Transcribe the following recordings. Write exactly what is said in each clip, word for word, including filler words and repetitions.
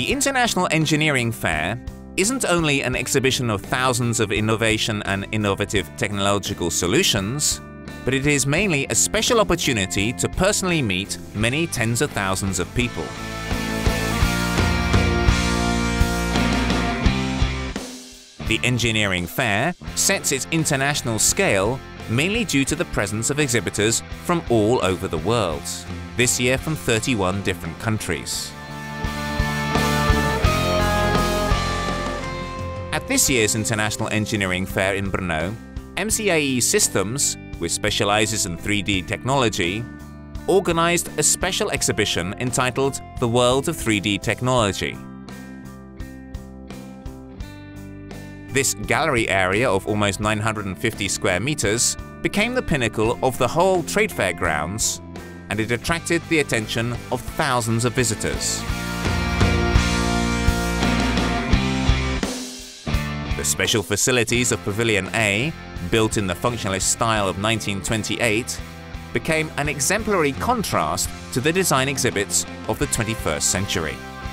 The International Engineering Fair isn't only an exhibition of thousands of innovation and innovative technological solutions, but it is mainly a special opportunity to personally meet many tens of thousands of people. The Engineering Fair sets its international scale mainly due to the presence of exhibitors from all over the world, this year from thirty-one different countries. At this year's International Engineering Fair in Brno, M C A E Systems, which specializes in three D technology, organized a special exhibition entitled The World of three D Technology. This gallery area of almost nine hundred fifty square meters became the pinnacle of the whole trade fair grounds, and it attracted the attention of thousands of visitors. The special facilities of Pavilion A, built in the functionalist style of nineteen twenty-eight, became an exemplary contrast to the design exhibits of the twenty-first century.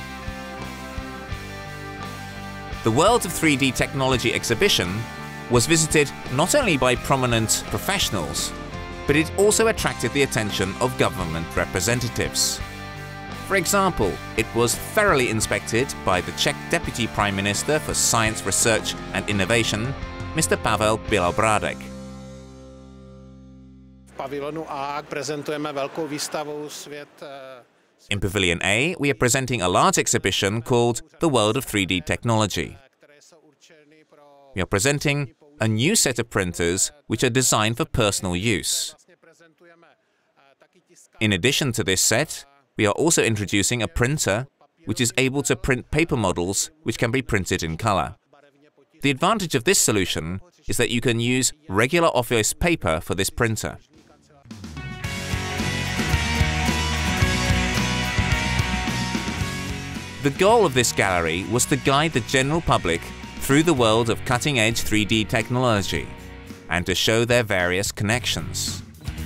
The World of three D Technology exhibition was visited not only by prominent professionals, but it also attracted the attention of government representatives. For example, it was thoroughly inspected by the Czech Deputy Prime Minister for Science, Research and Innovation, Mister Pavel Bělobrádek. In Pavilion A, we are presenting a large exhibition called The World of three D Technology. We are presenting a new set of printers which are designed for personal use. In addition to this set, we are also introducing a printer which is able to print paper models which can be printed in color. The advantage of this solution is that you can use regular office paper for this printer. The goal of this gallery was to guide the general public through the world of cutting-edge three D technology and to show their various connections.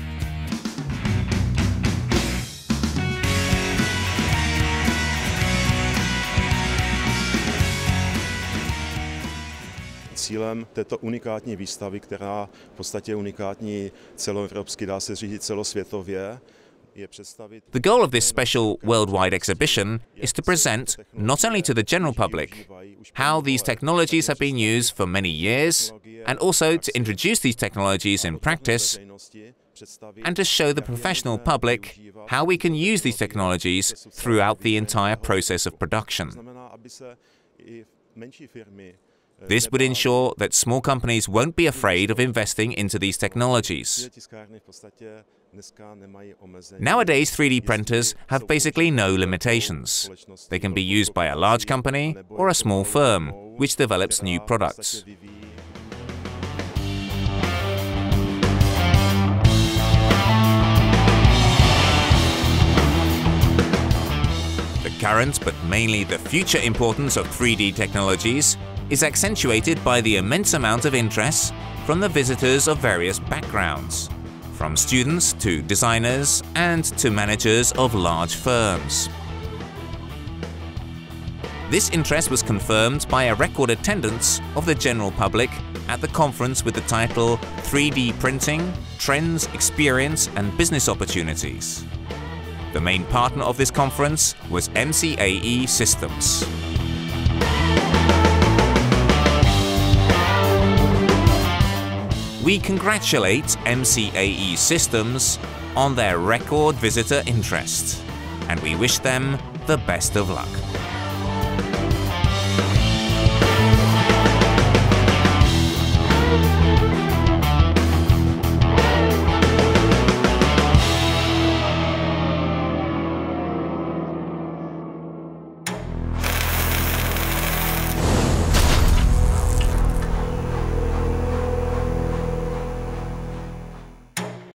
Cílem této unikátní výstavy, která v podstatě je unikátní celoevropsky, dá se říct celosvětově, je představit. The goal of this special worldwide exhibition is to present not only to the general public how these technologies have been used for many years, and also to introduce these technologies in practice, and to show the professional public how we can use these technologies throughout the entire process of production. This would ensure that small companies won't be afraid of investing into these technologies. Nowadays, three D printers have basically no limitations. They can be used by a large company or a small firm, which develops new products. The current, but mainly the future importance of three D technologies is accentuated by the immense amount of interest from the visitors of various backgrounds, from students to designers and to managers of large firms. This interest was confirmed by a record attendance of the general public at the conference with the title three D Printing, Trends, Experience and Business Opportunities. The main partner of this conference was M C A E Systems. We congratulate M C A E Systems on their record visitor interest, and we wish them the best of luck.